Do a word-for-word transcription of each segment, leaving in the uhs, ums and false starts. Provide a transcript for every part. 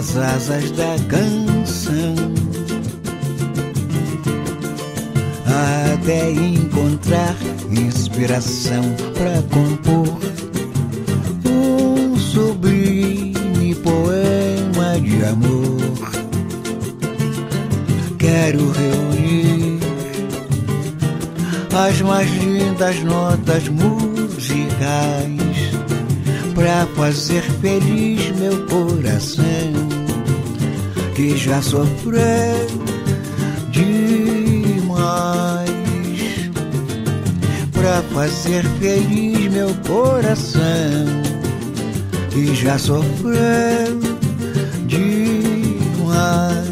nas asas da canção, até encontrar inspiração pra compor um sublime poema de amor. Quero reunir as mais lindas notas musicais pra fazer feliz meu coração, que já sofreu demais. Pra fazer feliz meu coração, que já sofreu demais.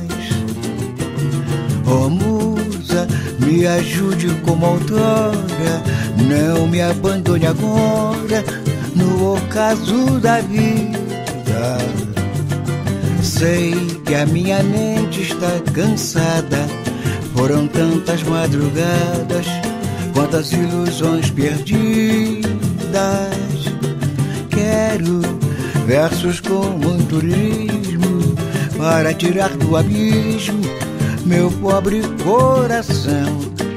Oh musa, me ajude como outrora, não me abandone agora no ocaso da vida. Sei que a minha mente está cansada, foram tantas madrugadas, quantas ilusões perdidas. Quero versos com muito ritmo para tirar do abismo meu pobre coração.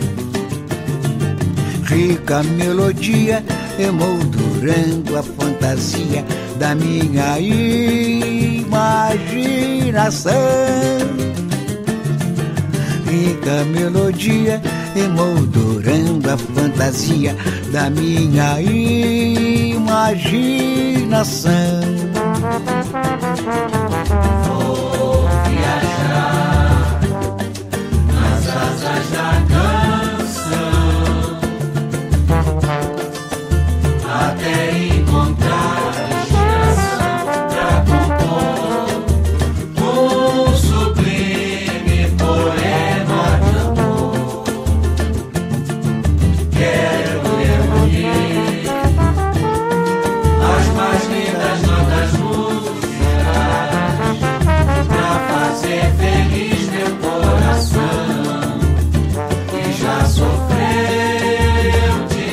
Rica melodia emoldurando a fantasia da minha imaginação. Rica melodia emoldurando a fantasia da minha imaginação. Vou viajar nas asas da canção, até encontrar inspiração pra compor um sublime poema de amor. Quero reunir as mais lindas notas musicais pra fazer feliz meu coração, que já sofreu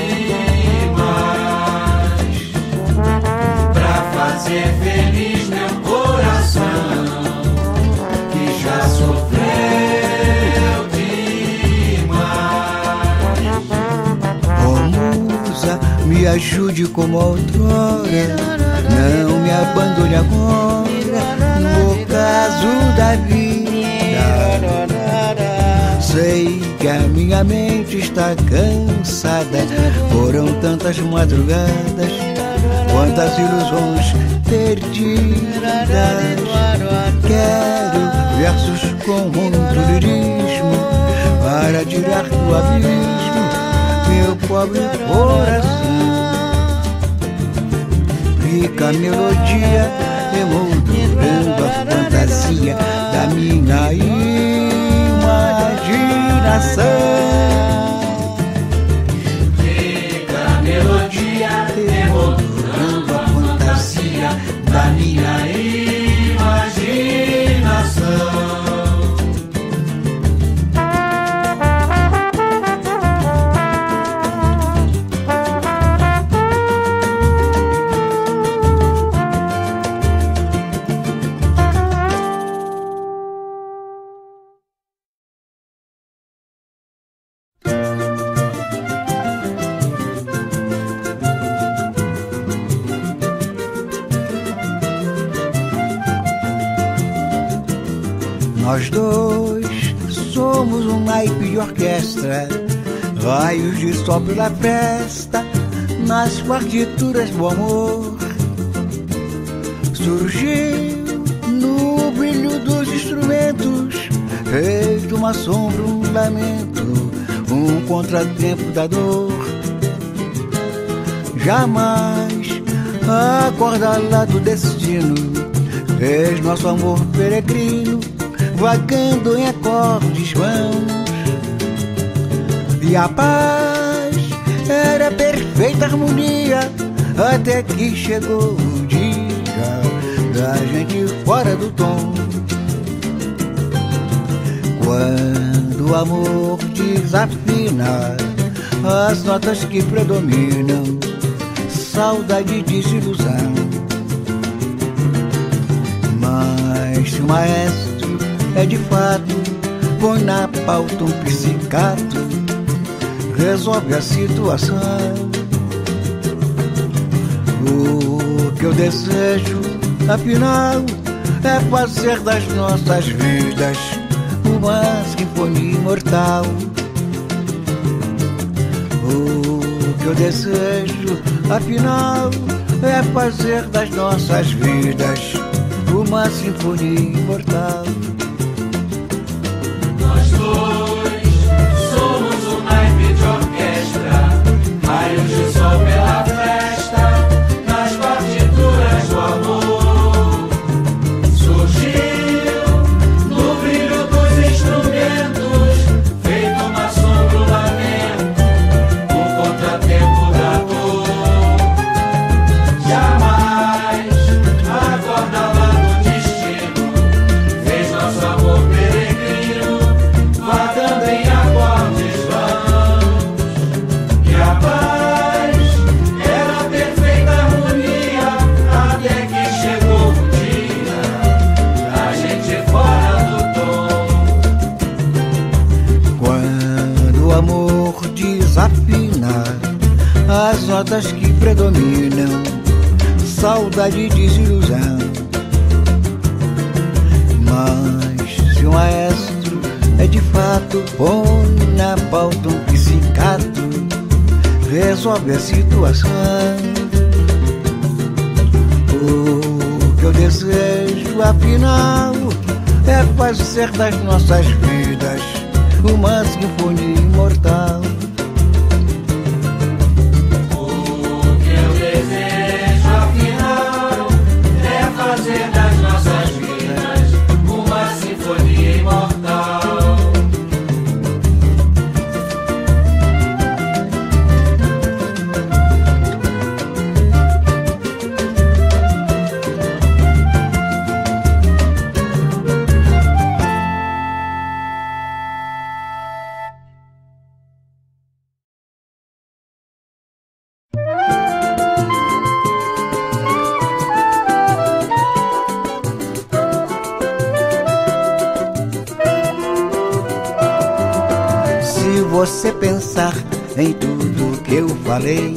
demais. Pra fazer feliz meu coração, que já sofreu demais. Oh musa, me ajude como outrora, não me abandone agora no ocaso da vida. Sei que a minha mente está cansada, foram tantas madrugadas, quantas ilusões perdidas. Quero versos com muito lirismo para tirar do abismo meu pobre coração. Rica melodia emoldurando a fantasia da minha imaginação. Rica melodia emoldurando a fantasia da minha imaginação. Nós dois somos um naipe de orquestra, raios de sol pela festa, nas partituras do amor. Surgiu no brilho dos instrumentos, feito uma sombra, um lamento, um contratempo da dor. Jamais a corda lá do destino fez nosso amor peregrino, vagando em acordes vãos. E a paz era perfeita harmonia, até que chegou o dia da gente fora do tom. Quando o amor desafina as notas que predominam, saudade e desilusão. Mas o maestro é de fato, põe na pauta um psicato, resolve a situação. O que eu desejo, afinal, é fazer das nossas vidas uma sinfonia imortal. O que eu desejo, afinal, é fazer das nossas vidas uma sinfonia imortal. Nós dois somos um naipe de orquestra, raios de sol pela festa, nas partituras do amor. Surgiu no brilho dos instrumentos, feito uma sombra, um lamento, um contratempo da dor. Jamais a corda lá do destino fez nosso amor peregrino, vagando em acordes vãos. E a paz era a perfeita harmonia, até que chegou o dia da gente fora do tom. Quando o amor desafina as notas que predominam, saudade e desilusão. Mas se o maestro é de fato, põe na pauta um psicato, resolve a situação. O que eu desejo, afinal, é fazer das nossas vidas uma sinfonia imortal. O que eu desejo, afinal, é fazer das nossas vidas uma sinfonia imortal. Se você pensar em tudo que eu falei,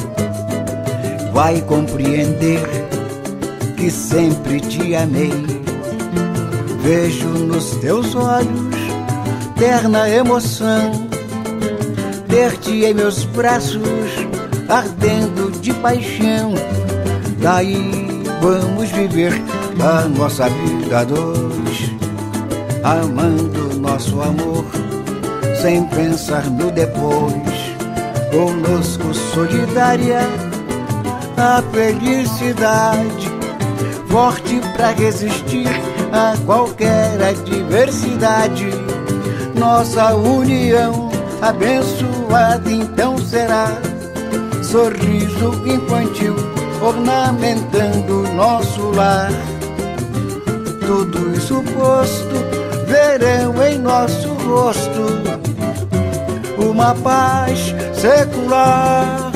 vai compreender que sempre te amei. Vejo nos teus olhos terna emoção, ter-te em meus braços ardendo de paixão. Daí vamos viver a nossa vida a dois, amando nosso amor sem pensar no depois. Conosco solidária a felicidade, forte pra resistir a qualquer adversidade. Nossa união abençoada então será, sorriso infantil ornamentando nosso lar. Tudo isso posto, verão em nosso rosto uma paz secular.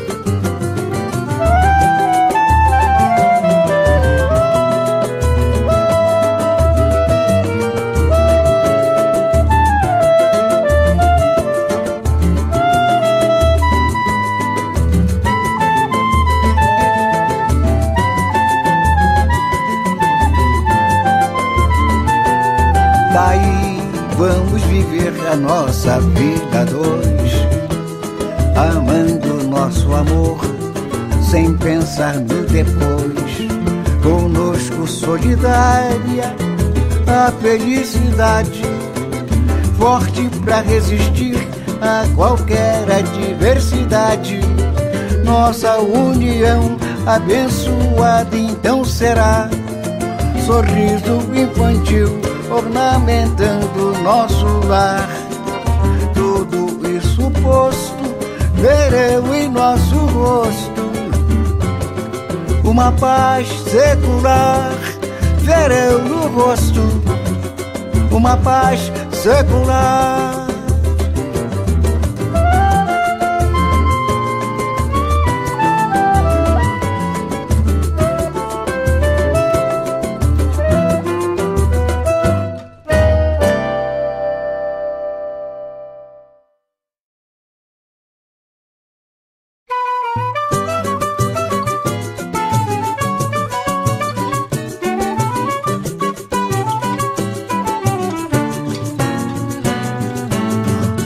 Daí vamos viver a nossa vida a dois, amando nosso amor sem pensar no depois. Conosco solidária a felicidade, forte pra resistir a qualquer adversidade. Nossa união abençoada então será, sorriso infantil ornamentando nosso lar. Tudo isso posto, verão em nosso rosto uma paz secular. Verão no rosto uma paz secular.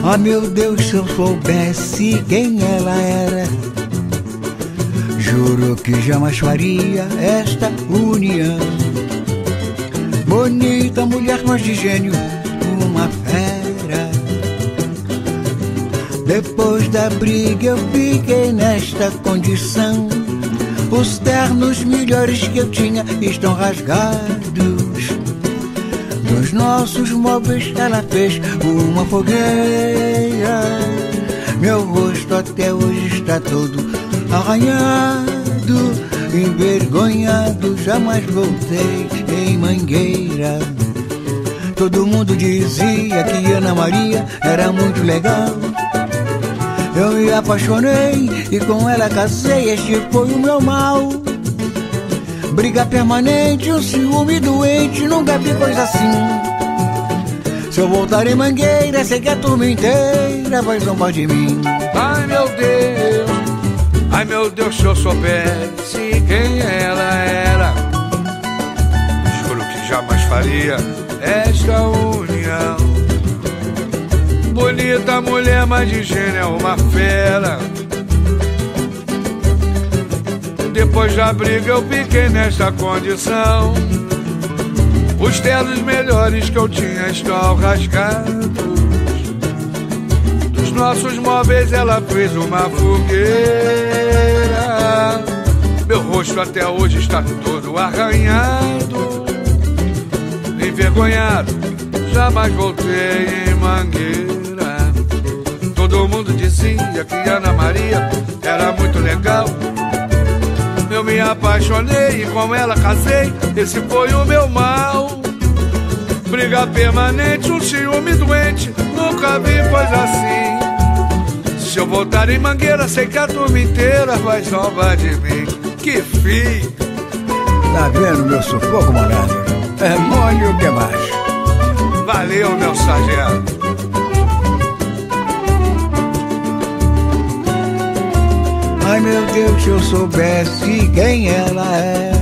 Ah, meu Deus, se eu soubesse quem ela era, juro que jamais faria esta união. Bonita mulher, mas de gênio, uma fera. Depois da briga eu fiquei nesta condição. Os ternos melhores que eu tinha estão rasgados. Dos nossos móveis ela fez uma fogueira. Meu rosto até hoje está todo arranhado, envergonhado, jamais voltei em Mangueira. Todo mundo dizia que Ana Maria era muito legal. Eu me apaixonei e com ela casei, este foi o meu mal. Briga permanente, um ciúme doente, nunca vi coisa assim. Se eu voltar em Mangueira, sei que a turma inteira vai zombar de mim. Ai meu Deus, ai meu Deus, se eu soubesse quem ela era, juro que jamais faria esta união. Bonita mulher, mas de gênio é uma fera. Depois da briga eu fiquei nesta condição. Os ternos melhores que eu tinha estão rasgados. Dos nossos móveis ela fez uma fogueira. Meu rosto até hoje está todo arranhado, envergonhado, jamais voltei em Mangueira. Todo mundo dizia que Ana Maria era muito legal. Eu me apaixonei e com ela casei, esse foi o meu mal. Briga permanente, um ciúme doente, nunca vi coisa assim. Se eu voltar em Mangueira, sei que a turma inteira vai zombar de mim. Que fim! Tá vendo meu sufoco, monado? É molho o que mais? Valeu, meu sargento. Ai meu Deus, se eu soubesse quem ela era.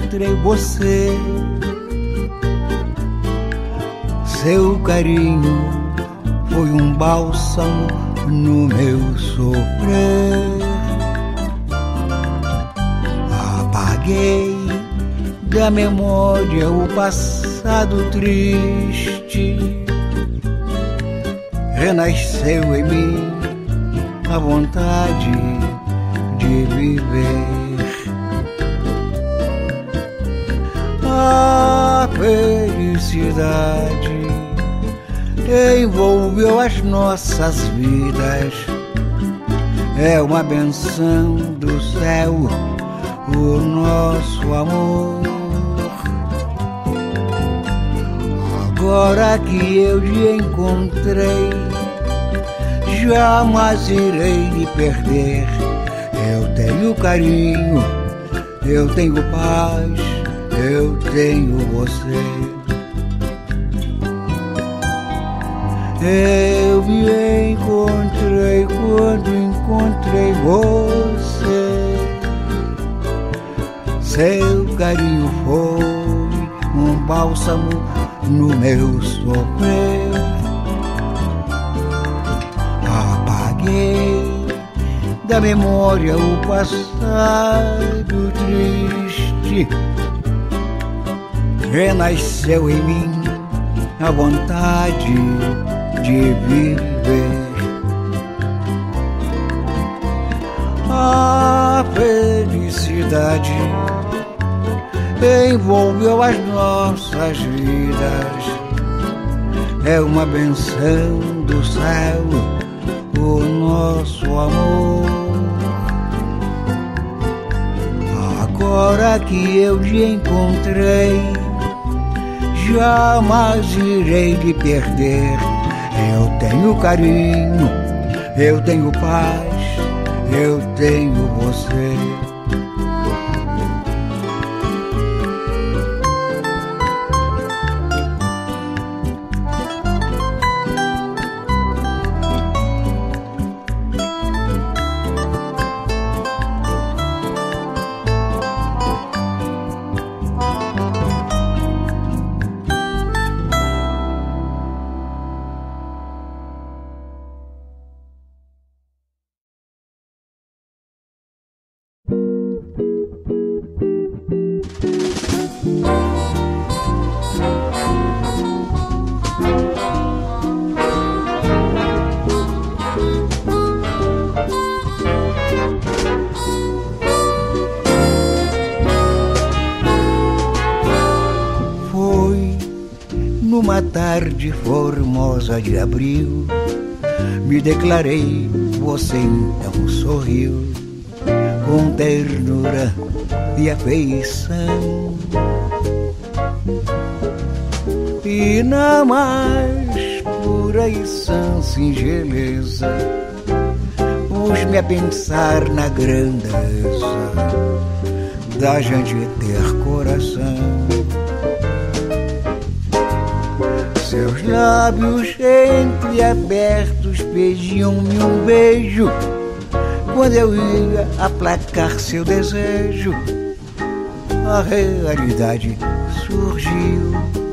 encontrei você. Seu carinho foi um bálsamo no meu sofrer. Apaguei da memória o passado triste. Renasceu em mim a vontade de viver. A felicidade envolveu as nossas vidas. É uma benção do céu o nosso amor. Agora que eu te encontrei, jamais irei lhe perder. Eu tenho carinho, eu tenho paz, eu tenho você. Eu me encontrei quando encontrei você. Seu carinho foi um bálsamo no meu sofrer. Apaguei da memória o passado triste. Renasceu em mim a vontade de viver. A felicidade envolveu as nossas vidas. É uma benção do céu o nosso amor. Agora que eu te encontrei, jamais irei lhe perder. Eu tenho carinho, eu tenho paz, eu tenho você. Numa tarde formosa de abril, me declarei, você então sorriu, com ternura e afeição. E na mais pura e sã singeleza, pus-me a pensar na grandeza da gente ter coração. Seus lábios entreabertos pediam-me um beijo quando eu ia aplacar seu desejo. A realidade surgiu.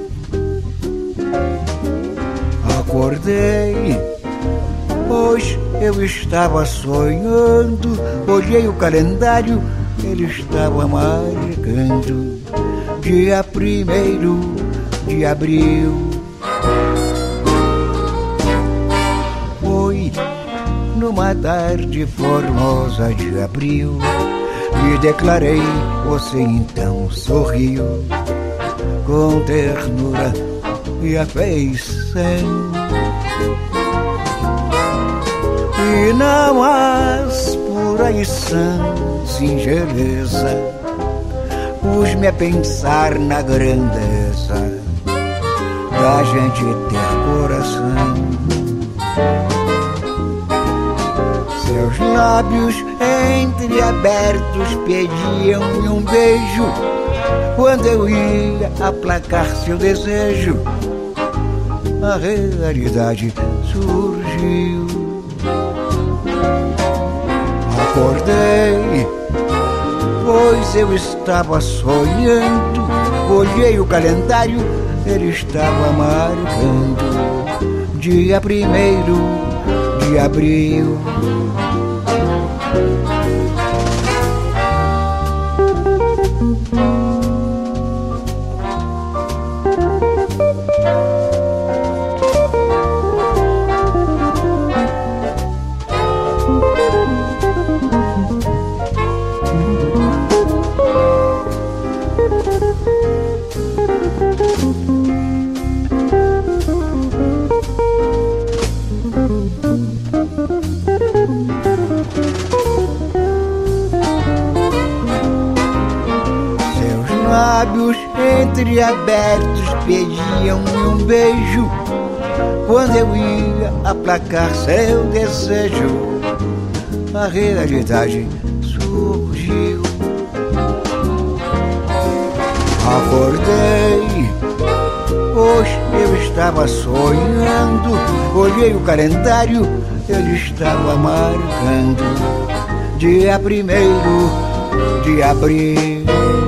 Acordei, pois eu estava sonhando. Olhei o calendário, ele estava marcando dia primeiro de abril. Foi numa tarde formosa de abril, me declarei, você então sorriu, com ternura e afeição. E na mais pura e sã singeleza, pus-me a pensar na grandeza da gente ter coração. Seus lábios entreabertos pediam-me um beijo quando eu ia aplacar seu desejo. A realidade surgiu. Acordei, pois eu estava sonhando. Olhei o calendário, ele estava marcando dia primeiro de abril. Lábios entreabertos pediam-me um beijo quando eu ia aplacar seu desejo. A realidade surgiu. Acordei, pois eu estava sonhando. Olhei o calendário, ele estava marcando dia primeiro de abril.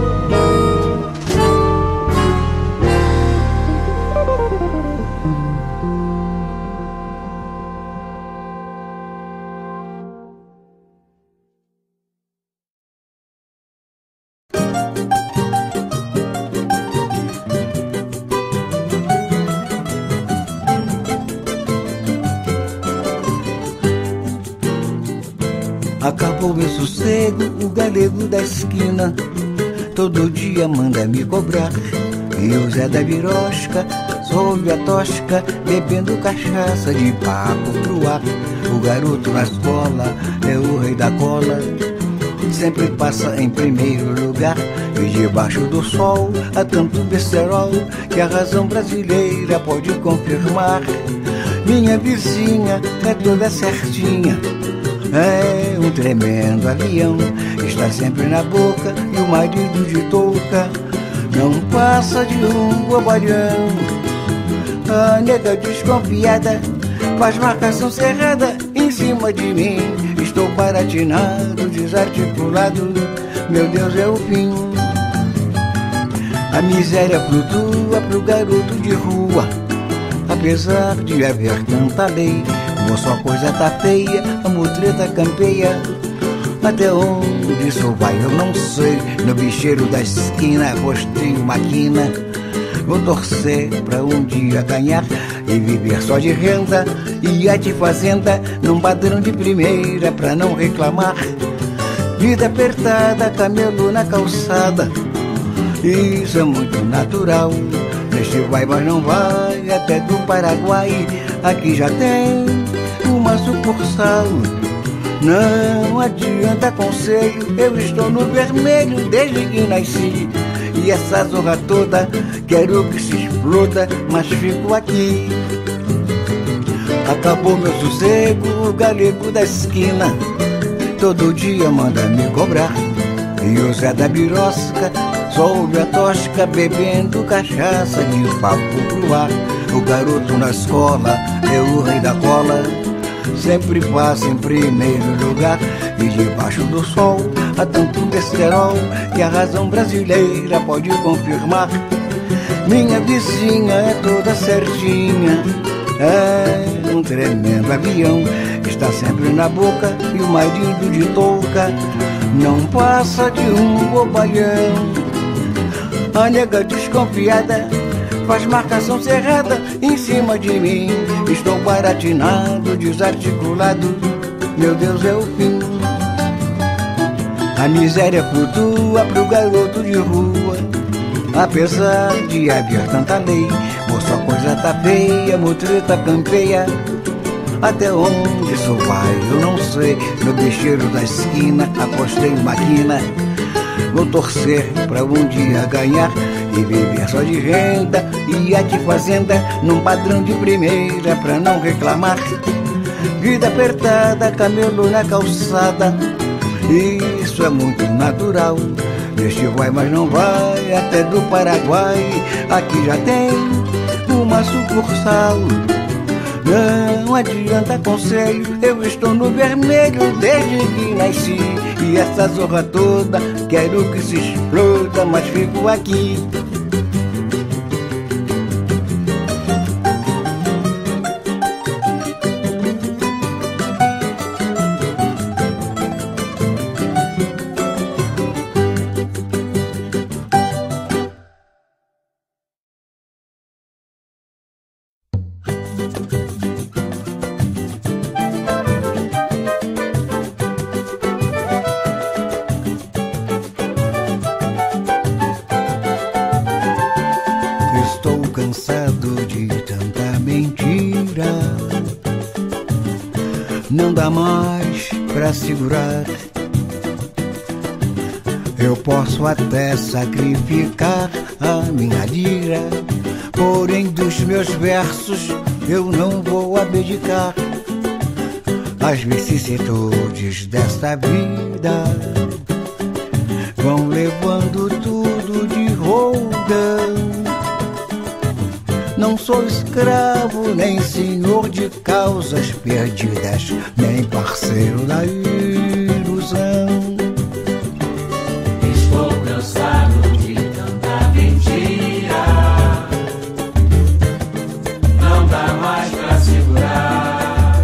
Acabou meu sossego, o galego da esquina todo dia manda me cobrar. E o Zé da Birosca, sob a tosca, bebendo cachaça de papo pro ar. O garoto na escola é o rei da cola, sempre passa em primeiro lugar. E debaixo do sol há tanto besterol que a razão brasileira pode confirmar. Minha vizinha é toda certinha, é um tremendo avião, está sempre na boca e o marido de touca não passa de um bobalhão. A nega desconfiada faz marcação cerrada em cima de mim. Estou baratinado, desarticulado, meu Deus é o fim. A miséria flutua pro garoto de rua, apesar de haver tanta lei. Só coisa tá feia, a mutreta campeia. Até onde isso vai eu não sei. No bicheiro da esquina, rostinho maquina. Vou torcer pra um dia ganhar e viver só de renda. E a de fazenda num padrão de primeira pra não reclamar. Vida apertada, camelo na calçada, isso é muito natural. Neste vai mas não vai, até do Paraguai aqui já tem uma sucursal. Não adianta conselho, eu estou no vermelho desde que nasci. E essa zorra toda quero que se exploda, mas fico aqui. Acabou meu sossego, o galego da esquina todo dia manda me cobrar. E o Zé da Birosca sob a tosca, bebendo cachaça de papo pro ar. O garoto na escola é o rei da cola, sempre passa em primeiro lugar. E debaixo do sol há tanto besterol que a razão brasileira pode confirmar. Minha vizinha é toda certinha, é um tremendo avião, está sempre na boca e o marido de touca não passa de um bobalhão. A nega desconfiada faz marcação cerrada em cima de mim. Estou baratinado, desarticulado, meu Deus é o fim. A miséria flutua pro garoto de rua, apesar de haver tanta lei. Moça, a coisa tá feia, mutreta campeia. Até onde isso vai eu não sei. No bicheiro da esquina apostei uma quina. Vou torcer pra um dia ganhar e viver só de renda. E a de fazenda num padrão de primeira pra não reclamar. Vida apertada, camelo na calçada, isso é muito natural. Este vai mas não vai, até do Paraguai aqui já tem uma sucursal. Não adianta conselho, eu estou no vermelho desde que nasci. E essa zorra toda, quero que se exploda, mas fico aqui. Não dá mais pra segurar. Eu posso até sacrificar a minha lira, porém dos meus versos eu não vou abdicar. As vicissitudes desta vida vão levando tudo de roldão. Não sou escravo, nem senhor de causas perdidas, nem parceiro da ilusão. Estou cansado de tanta mentira, não dá mais pra segurar.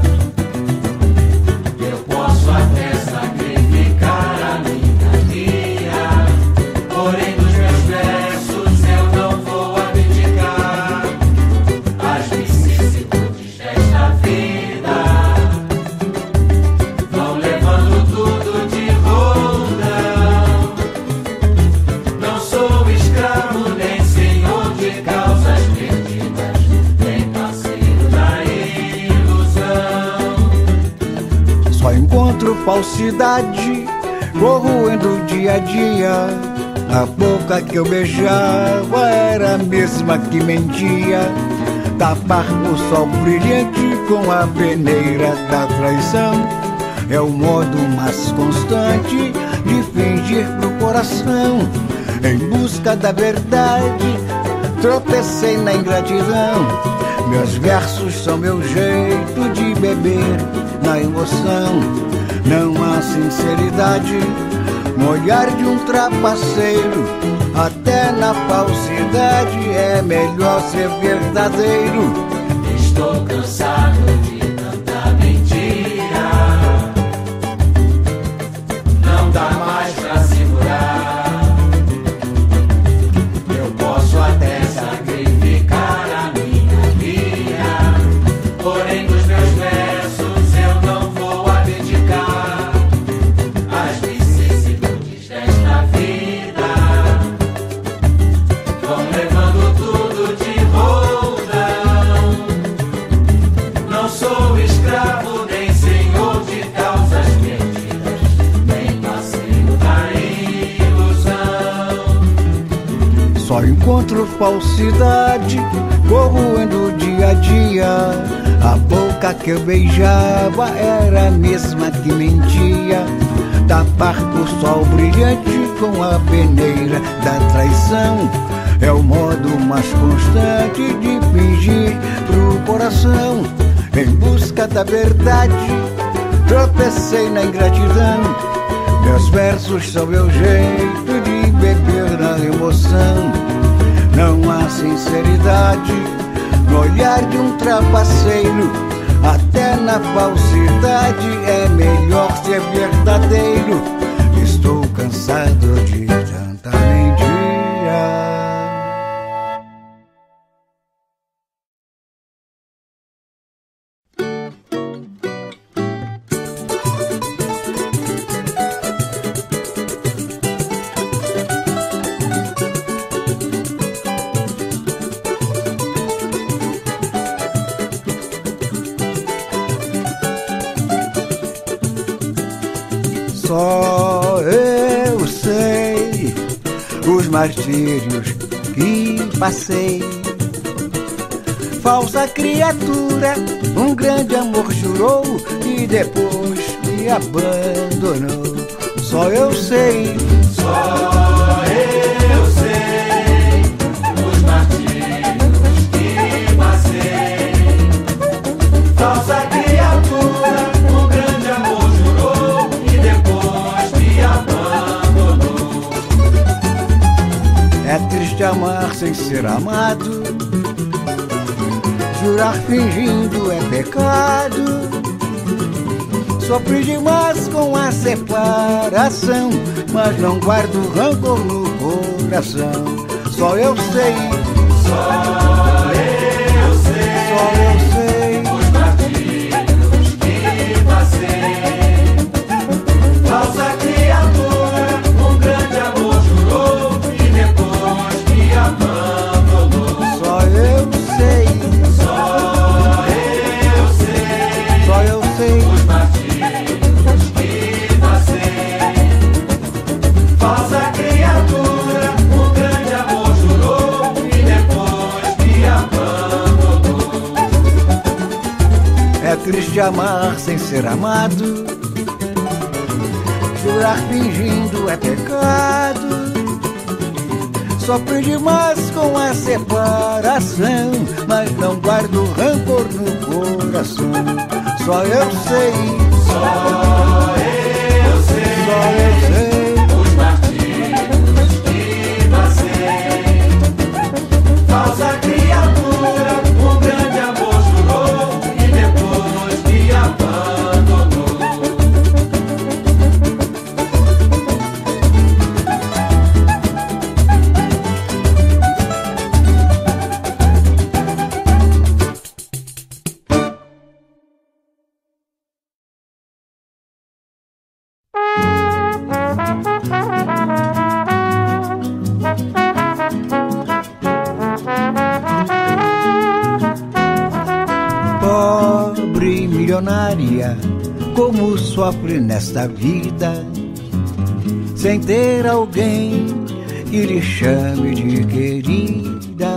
Eu posso até sacrificar a minha vida, porém dos meus versos eu não vou abdicar. As vicissitudes desta vida vão levando tudo de roldão. Não sou escravo, nem senhor de causas perdidas, nem parceiro da ilusão. Só encontro falsidade corroendo dia a dia. A boca que eu beijava era a mesma que mentia. Tapar o sol brilhante com a peneira da traição é o modo mais constante de fingir pro coração. Em busca da verdade, tropecei na ingratidão. Meus versos são meu jeito de beber na emoção. Não há sinceridade no olhar de um trapaceiro. Até na falsidade é melhor ser verdadeiro. Estou cansado de tanta mentira, não dá mais pra segurar. Eu posso até sacrificar a minha vida, porém dos meus versos eu não vou abdicar. As vicissitudes desta vida vão levando tudo de roldão. Não sou escravo, nem senhor de causas perdidas, nem parceiro da ilusão. Só encontro falsidade corroendo dia a dia. A boca que eu beijava era a mesma que mentia. Tapar o sol brilhante com a peneira da traição é o modo mais constante de fingir pro coração. Em busca da verdade, tropecei na ingratidão. Meus versos são meu jeito de beber na emoção. Não há sinceridade no olhar de um trapaceiro. Até na falsidade é melhor ser verdadeiro. Estou cansado de tanta mentira. Só eu sei os martírios que passei. Falsa criatura, um grande amor jurou e depois me abandonou. Só eu sei, Só eu sei os martírios que passei. sem ser amado. Jurar fingindo é pecado. Sofri demais com a separação, mas não guardo rancor no coração. Só eu sei, Só eu sei, só eu sei os martírios que passei. Falsa criatura, um grande amor jurou e depois me abandonou. Só eu sei, Só eu sei, só eu sei os martírios que passei. Falsa criatura, um grande amor jurou e depois me abandonou. É triste amar sem ser amado. Jurar fingindo é pecado. Sofri demais com a separação, mas não guardo rancor no coração. Só eu sei, Só eu sei, só eu sei os martírios que passei. Falsa criatura, um grande amor jurou e depois me abandonou. Pobre milionária, como sofre nesta vida, sem ter alguém que lhe chame de querida.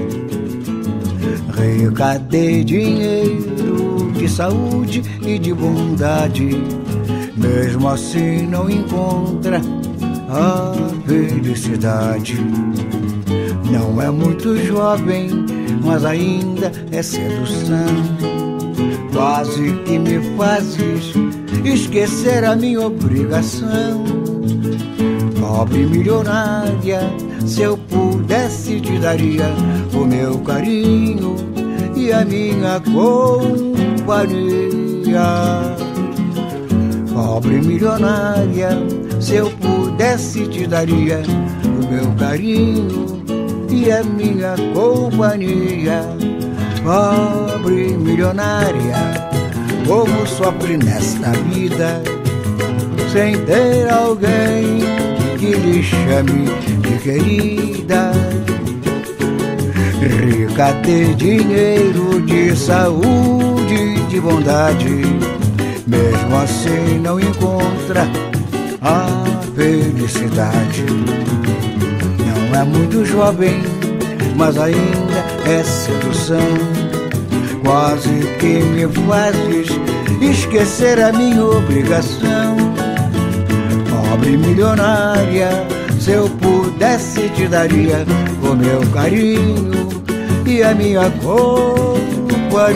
Rica de dinheiro, de saúde e de bondade, mesmo assim não encontra a felicidade. Não é muito jovem, mas ainda é sedução. Quase que me fazes esquecer a minha obrigação. Pobre milionária, se eu pudesse te daria o meu carinho e a minha companhia. Pobre milionária, se eu pudesse te daria o meu carinho e a minha companhia. Pobre milionária, como sofre nesta vida, sem ter alguém que lhe chame de querida. Rica de dinheiro, de saúde, de bondade, mesmo assim não encontra a felicidade. Não é muito jovem, mas ainda é sedução. Quase que me fazes esquecer a minha obrigação. Pobre milionária, se eu pudesse te daria o meu carinho e a minha companhia.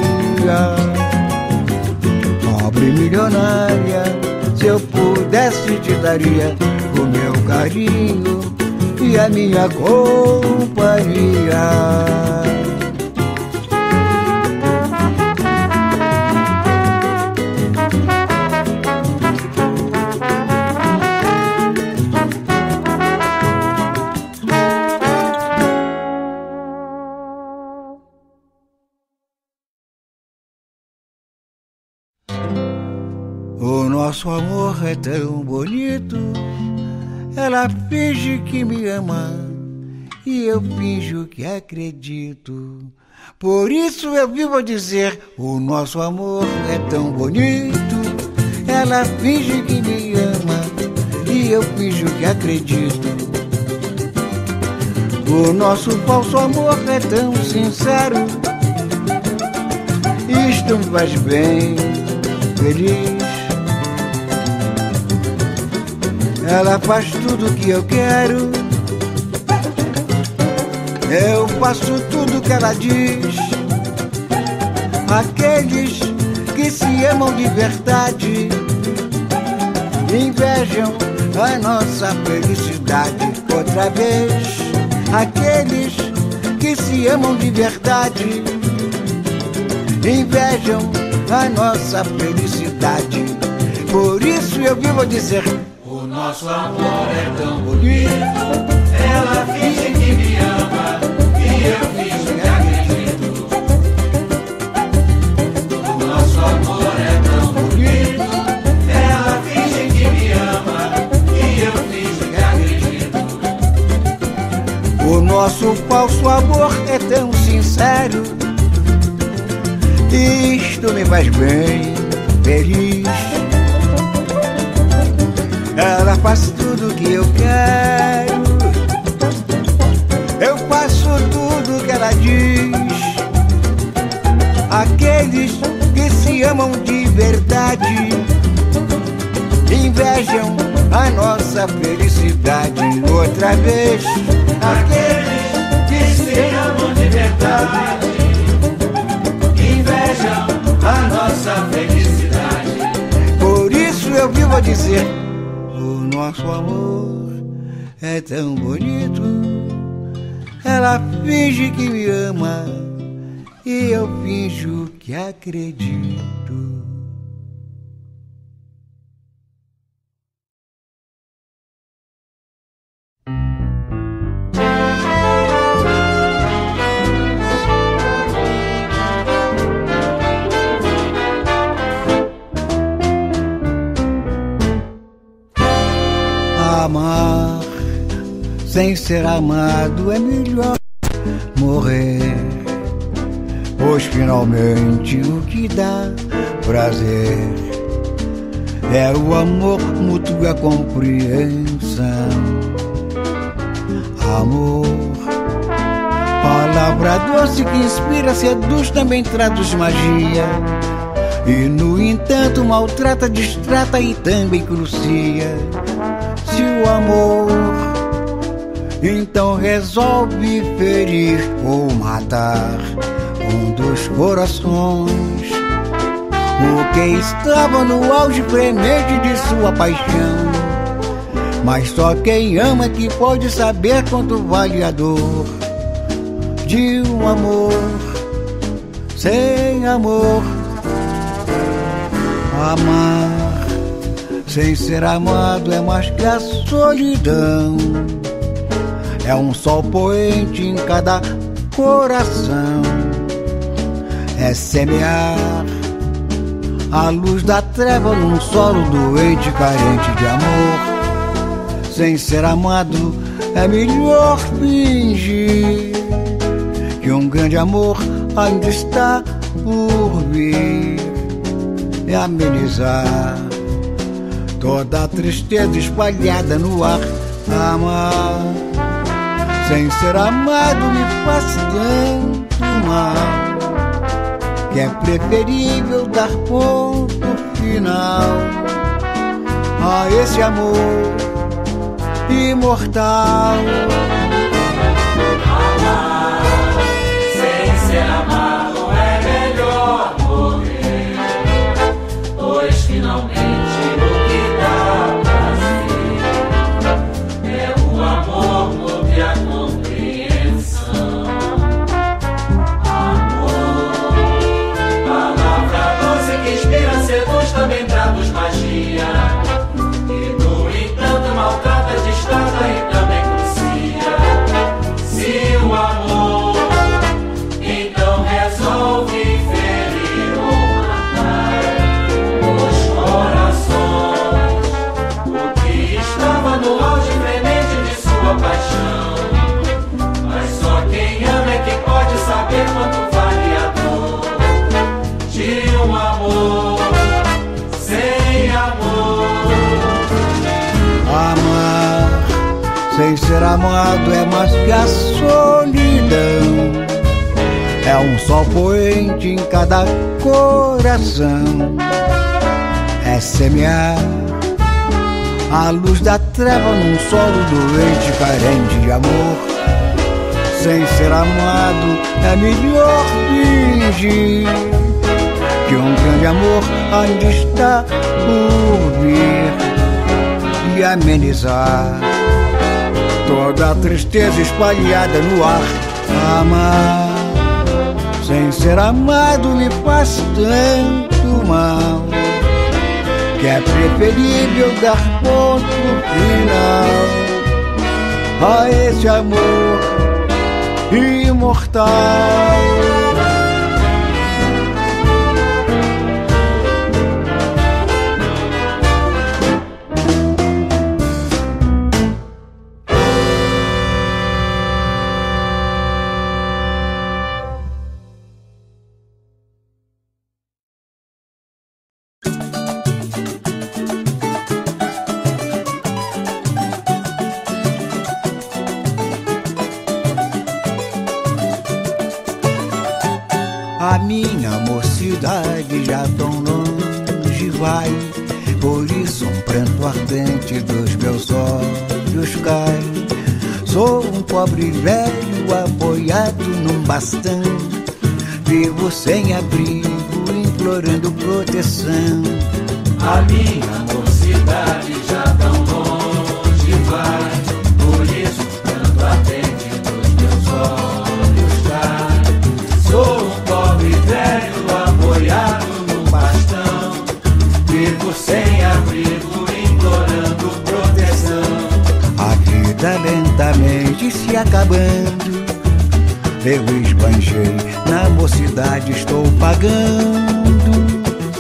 Pobre milionária, se eu pudesse te daria o meu carinho e a minha companhia. O nosso amor é tão bonito. Ela finge que me ama e eu finjo que acredito. Por isso eu vivo a dizer: o nosso amor é tão bonito. Ela finge que me ama e eu finjo que acredito. O nosso falso amor é tão sincero. Isto me faz bem feliz. Ela faz tudo o que eu quero, eu faço tudo que ela diz. Aqueles que se amam de verdade invejam a nossa felicidade. Outra vez Aqueles que se amam de verdade invejam a nossa felicidade. Por isso eu vivo a dizer: o nosso amor é tão bonito. Ela finge que me ama e eu finjo que acredito. O nosso amor é tão bonito. Ela finge que me ama e eu finjo que acredito. O nosso falso amor é tão sincero. Isto me faz bem feliz. Ela faz tudo que eu quero, eu faço tudo que ela diz. Aqueles que se amam de verdade invejam a nossa felicidade. Outra vez, aqueles que se amam de verdade invejam a nossa felicidade. Por isso eu vivo a dizer: o nosso amor é tão bonito. Ela finge que me ama e eu finjo que acredito. Amar sem ser amado é melhor morrer, pois finalmente o que dá prazer é o amor mútuo e a compreensão. Amor, palavra doce que inspira, seduz, também traduz magia, e no entanto maltrata, distrata e também crucia. Se o amor então resolve ferir ou matar um dos corações, o que estava no auge fremente de sua paixão, mas só quem ama que pode saber quanto vale a dor de um amor sem amor. Amar sem ser amado é mais que a solidão, é um sol poente em cada coração, é semear a luz da treva num solo doente, carente de amor. Sem ser amado é melhor fingir que um grande amor ainda está por vir, e amenizar toda a tristeza espalhada no ar. Amar sem ser amado me faz tanto mal, que é preferível dar ponto final a esse amor imortal. Amar sem ser amado é melhor morrer, pois finalmente o que dá prazer é o amor mútuo e a compreensão. Amor, palavra doce que inspira, seduz, também traduz magia, e no entanto maltrata, distrata e também crucia. Se o amor então resolve ferir ou matar os corações, o que estava no auge fremente de sua paixão, mas só quem ama é que pode saber quanto vale a dor de um amor sem amor. Amar sem ser amado é mais que a solidão, é um sol poente em cada coração, é semear a luz da treva num solo doente, carente de amor. Sem ser amado é melhor fingir que um grande amor ainda está por vir, e amenizar toda a tristeza espalhada no ar. Amar sem ser amado me faz tanto mal, que é preferível dar ponto final a esse amor imortal. A minha mocidade já tão longe vai, por isso um pranto ardente dos meus olhos cai. Sou um pobre velho apoiado num bastão, vivo sem abrigo, implorando proteção. A minha mocidade já tão longe vai, por isso um pranto ardente dos meus olhos cai. Sou um pobre velho apoiado num bastão, vivo sem abrigo, implorando proteção. A vida lentamente se acabando, eu esbanjei, na mocidade estou pagando.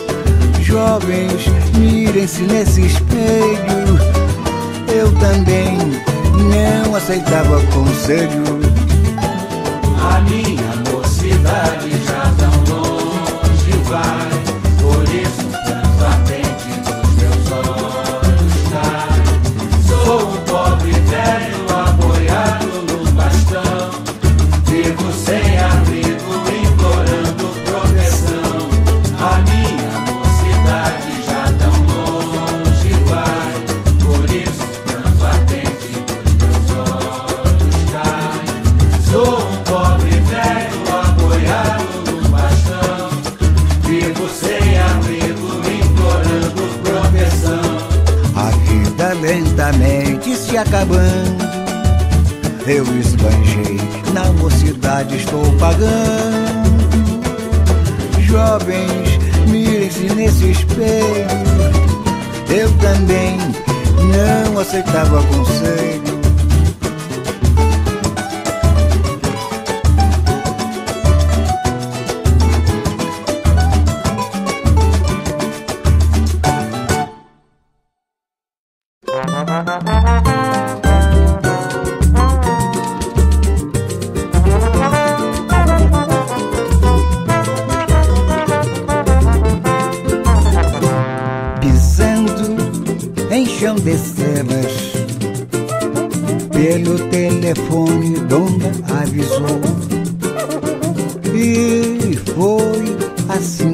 Jovens, mirem-se nesse espelho, eu também não aceitava conselho. A minha mocidade já tão longe vai, por isso um pranto ardente dos meus olhos cai. Sou um pobre velho apoiado num bastão, vivo sem abrigo, implorando proteção. A minha mocidade já tão longe vai, por isso um pranto ardente dos meus olhos cai. Sou um pobre velho apoiado num bastão, vivo sem abrigo, implorando proteção. A vida lentamente se acabando, eu esbanjei, na mocidade estou pagando. Jovens, mirem-se nesse espelho, eu também não aceitava conselho. Chão de celas, pelo telefone Donda avisou, e foi assim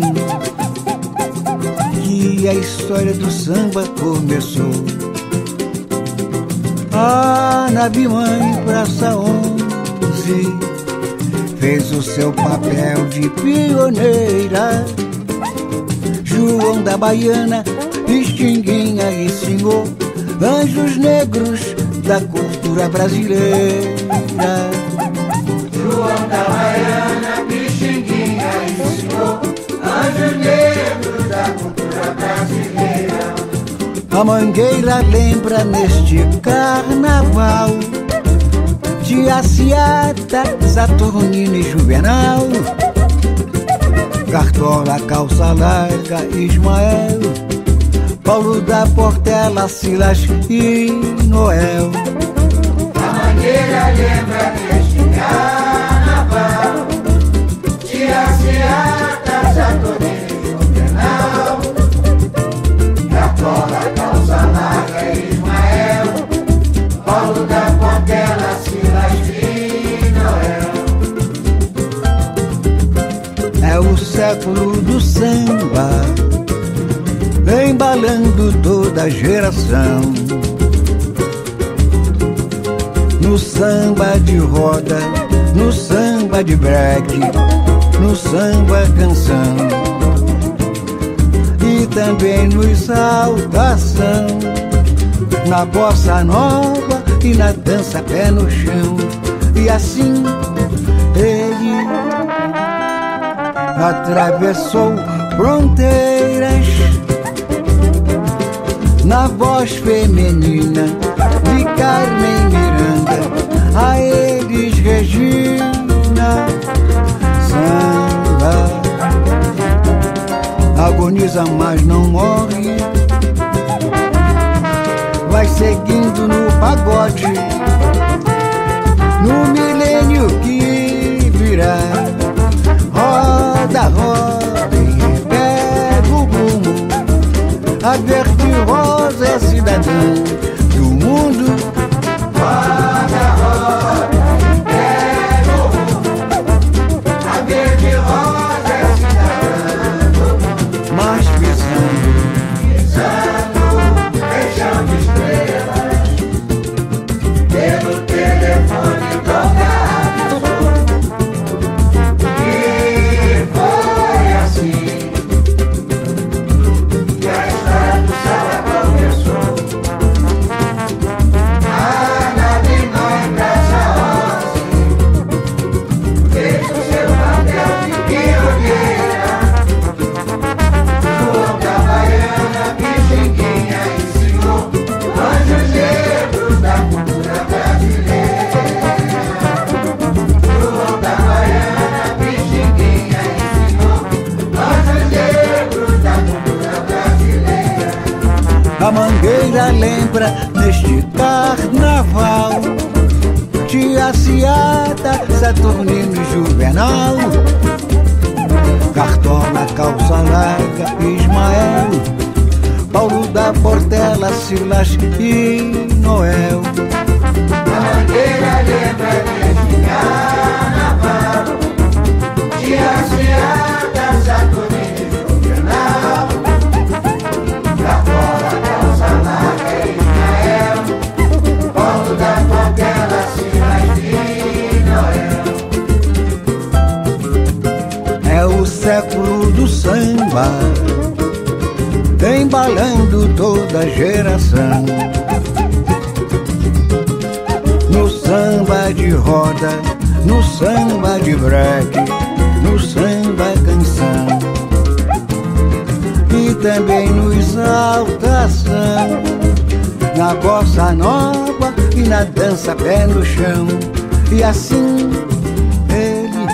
que a história do samba começou. A nave mãe Praça onze fez o seu papel de pioneira. João da Baiana, Pixinguinha e Senhor, anjos negros da cultura brasileira. João da Baiana, Pixinguinha e Senhor, anjos negros da cultura brasileira. A Mangueira lembra neste carnaval de Aciata, Saturnino e Juvenal, Cartola, Calça Larga, Ismael, Paulo da Portela, Silas e Noel. A Mangueira lembra deste carnaval de Aciata, Saturnino e Juvenal, Cartola, Calça Larga e Ismael, Paulo da Portela, Silas e Noel. É o século do samba, embalando toda a geração. No samba de roda, no samba de break, no samba canção, e também no exaltação, na bossa nova e na dança pé no chão. E assim ele atravessou fronteiras na voz feminina de Carmen Miranda. A eles Regina, samba agoniza mas não morre, vai seguindo no pagode, no milênio que virá. Roda, roda e pega o rumo, a verde rosa é cidadã do mundo. Roda, roda e pega o rumo, a verde rosa é cidadã do mundo. Mas pisando, pisando, beijando estrelas, pelo telefone tocado, e foi assim que a história do samba começou. A nave não empresta onze, fez o seu papel de pioneira. João da Baiana, Pixinguinha ensinou anjos negros da cultura brasileira. João da Baiana, Pixinguinha ensinou anjos negros da cultura brasileira. A Mangueira lembra neste carnaval Tia Ciata, Saturnino e Juvenal, Cartola, Calça Larga, Ismael, Paulo da Portela, Silas e Noel. A Mangueira lembra deste carnaval Tia Ciata, Saturnino e Juvenal, Cartola, Calça Larga, Ismael, Paulo da Portela, Silas e Noel. É o século do samba, embalando toda geração. No samba de roda, no samba de break, no samba canção, e também no exaltação, na bossa nova e na dança pé no chão. E assim ele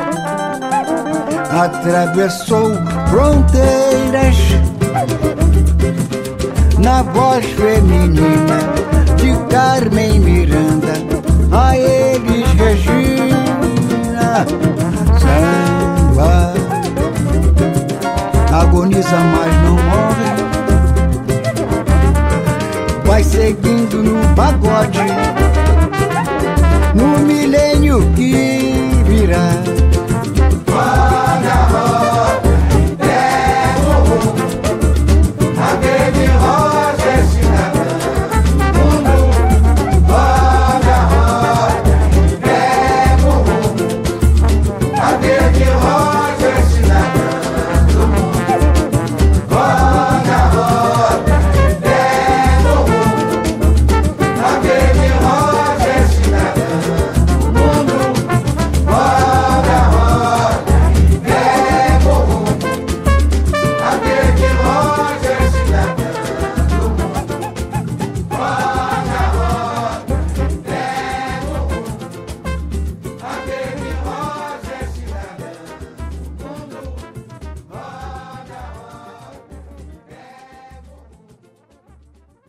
atravessou fronteiras na voz feminina de Carmen Miranda. A eles Regina, samba agoniza mas não morre, vai seguindo no pagode, no milênio que virá. Roda, roda, pega o rumo, a verde rosa é cidadã do mundo. Roda, roda, pega o rumo, a verde rosa é cidadã do mundo. Roda, roda, pega o rumo, a verde rosa é cidadã do mundo. Roda, roda, pega o rumo, a verde rosa é cidadã do mundo. Roda, roda, pega o rumo, a verde rosa é cidadã do mundo. Roda, roda, pega o rumo.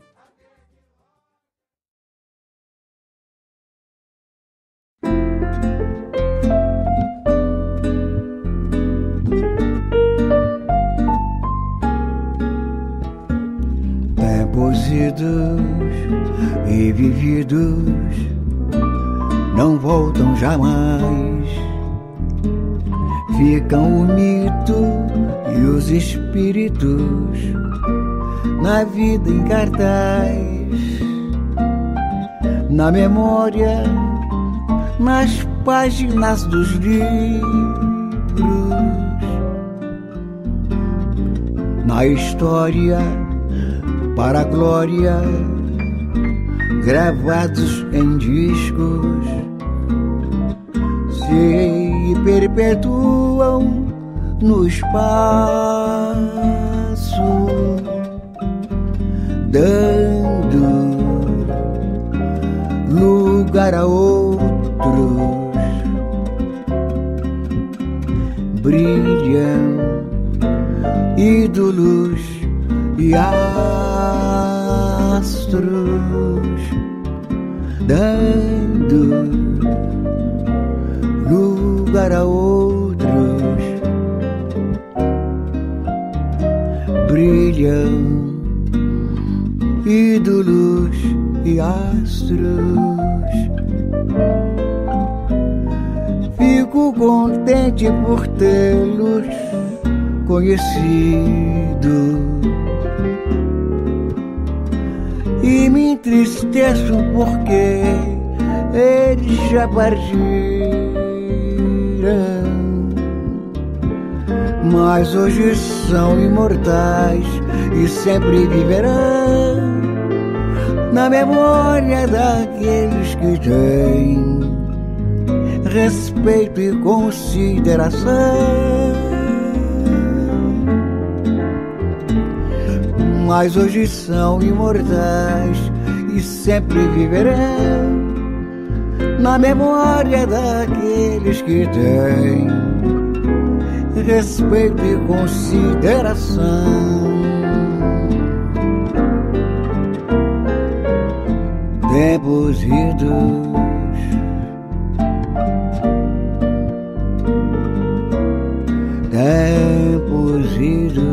Tempos idos e vividos não voltam jamais. Ficam o mito e os espíritos na vida em cartaz, na memória, nas páginas dos livros, na história para a glória gravados em discos, se perpetuam no espaço, dando lugar a outros. Brilham ídolos e astros, dando lugar a outros. Brilham ídolos e astros. Fico contente por tê-los conhecido e me entristeço porque eles já partiram, mas hoje são imortais e sempre viverão na memória daqueles que têm respeito e consideração. Mas hoje são imortais e sempre viverão na memória daqueles que têm respeito e consideração. Tempos idos, tempos idos,